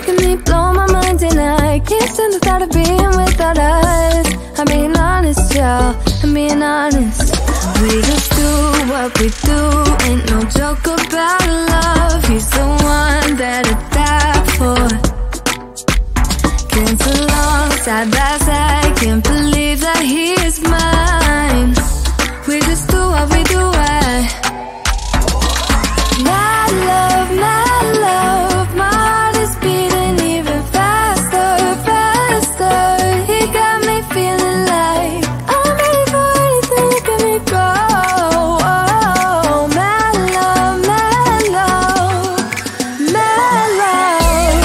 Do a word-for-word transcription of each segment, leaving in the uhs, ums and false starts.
making me blow my mind and I can't stand the thought of being without us. I'm being honest, y'all, I'm being honest. We just do what we do, ain't no joke about love. He's the one that I die for. Can't so long, side by side, can't believe that he is mine. We just do what we do, I My love, my love, my heart is beating even faster, faster. He got me feeling like I'm ready for anything, look at me go. Oh, my love, my love, my love.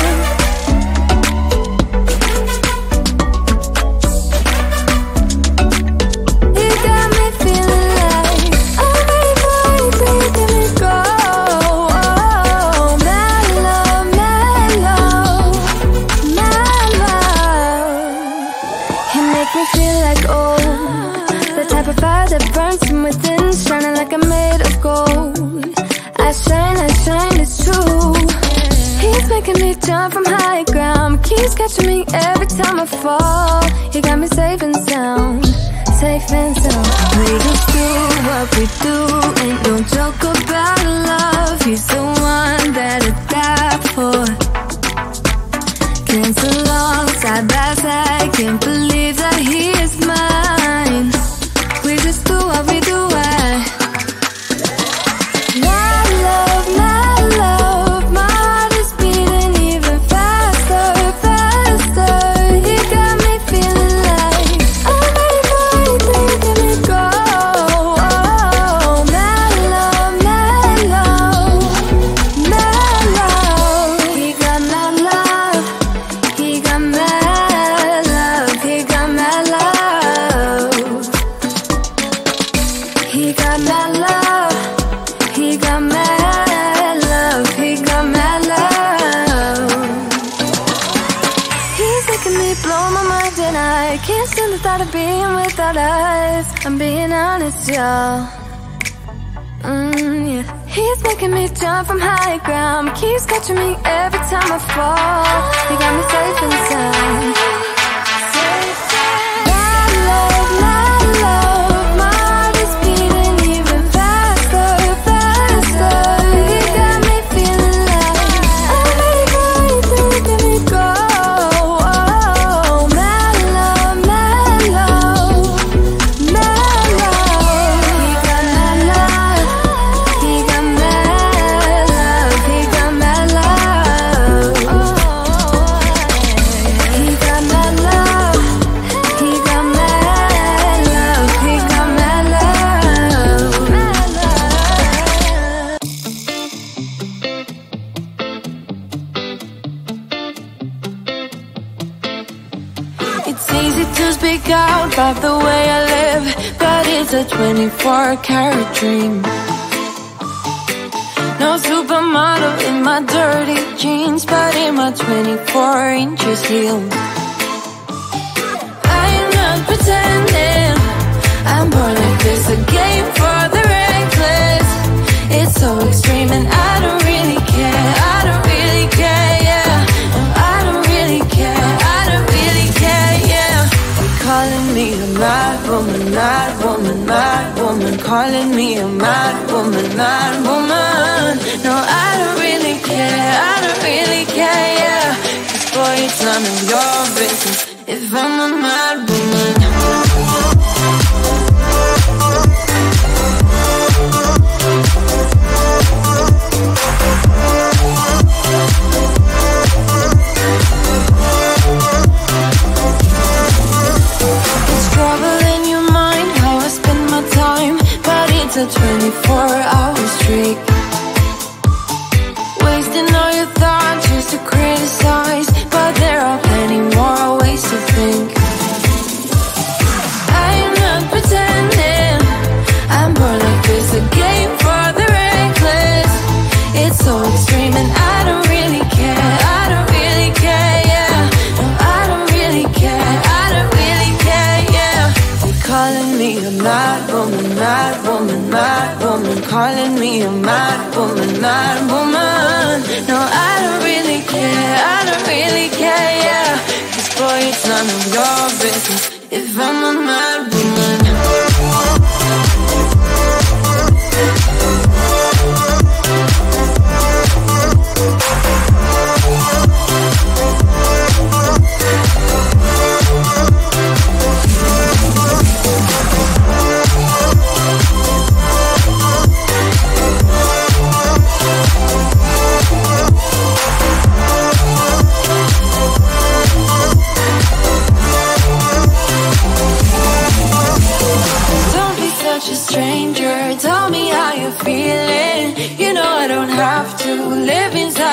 He got me feeling like I'm ready for anything, look at me go. Me feel like, oh, the type of fire that burns from within, shining like I'm made of gold. I shine, I shine, it's true. He's making me jump from high ground, keeps catching me every time I fall. He got me safe and sound, safe and sound. We just do what we do, ain't no joke about love. He's the one that I die for. Can't so long, side by side, can't believe that he is mine. We just do what we do, I My love, my love, my heart is beating even faster, faster. He got me feeling like I'm ready for anything, look at me go. Oh, my love, my love, my love. He got my love, he got my love, he got my love. He got my love, he got my love, he got my love. He's making me blow my mind and I can't stand the thought of being without us. I'm being honest, y'all. Mm, yeah. He's making me jump from high ground, keeps catching me every time I fall. He got me safe and sound. My love, my love, my heart is beating even faster, faster. He got me feeling like I'm ready for anything, look at me go. Oh, my love, my love, my love. He got my love, he got my love, he got my love. He got my love, he got my love, he got my love. It's easy to speak out about the way I live, but it's a twenty-four karat dream. No supermodel in my dirty jeans, but in my twenty-four inches heels. I am not pretending, I'm born like this, a game for the reckless. It's so extreme and I don't really care, I don't really care, yeah. No, I don't really care, I don't really care, yeah. They're calling me a mad woman, mad woman, mad woman. Calling me a mad woman, mad woman. No, I don't really care, I don't really care, yeah. 'Cause boy, it's none of your business if I'm a mad woman. It's trouble in your mind, how I spend my time, but it's a twenty-four hour streak. Wasting all your thoughts just to criticize, but there are plenty more ways to think. I am not pretending, I'm born like this, a game for the reckless. It's so extreme and I don't really care, I don't really care, yeah. No, I don't really care, I don't really care, yeah. They're calling me a mad woman, mad woman, mad woman. Calling me a mad woman, mad woman. No, I don't really care, I don't really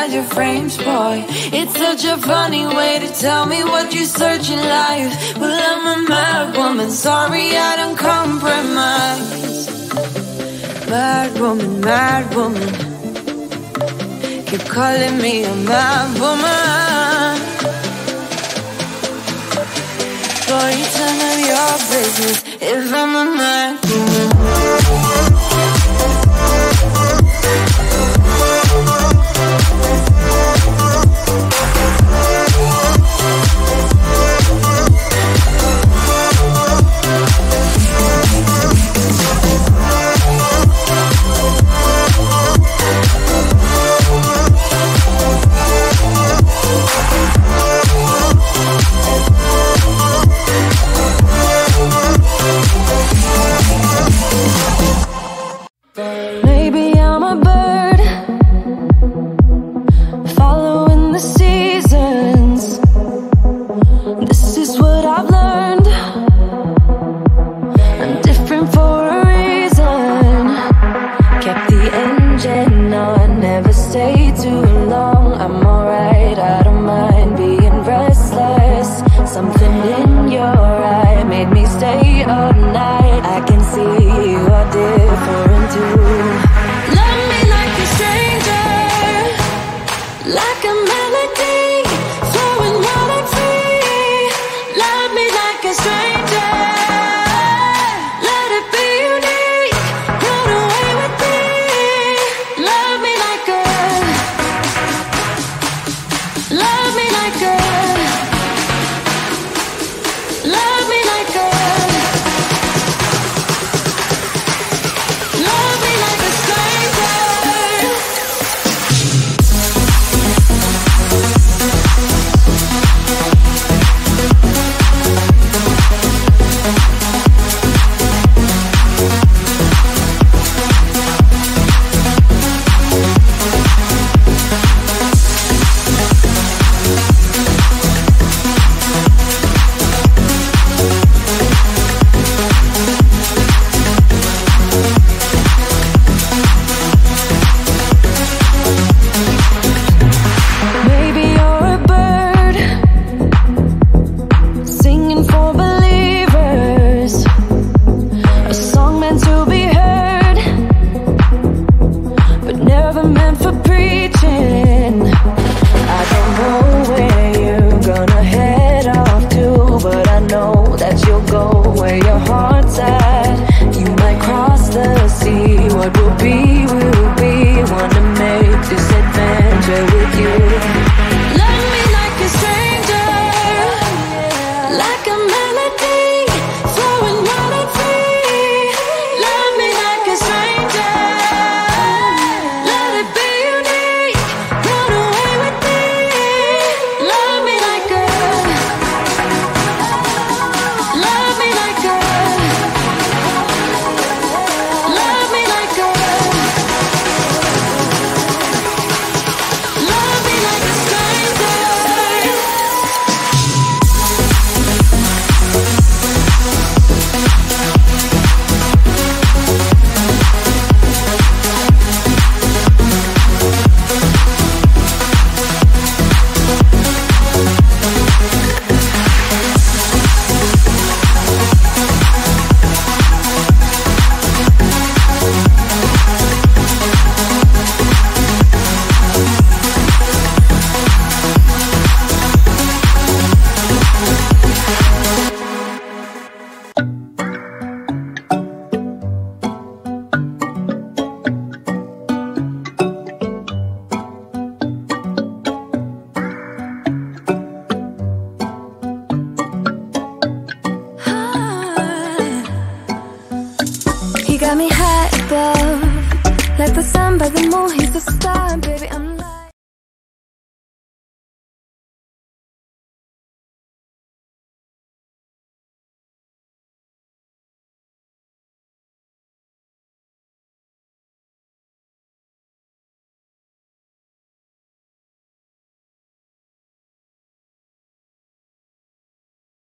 inside your frames, boy. It's such a funny way to tell me what you search in life. Well, I'm a mad woman, sorry I don't compromise. Mad woman, mad woman, keep calling me a mad woman. Boy, it's none of your business if I'm a mad woman. Maybe I'm a bird following the seasons. This is what I've learned. I'm different for a reason. Kept the engine on, never stay too long. I'm alright, I don't mind being restless. Something in your eye made me stay up night. I can see you are different too. Love me like a stranger, like a melody flowing wild and free. Love me like a stranger, let it be unique. Run away with me. Love me like a, love me like a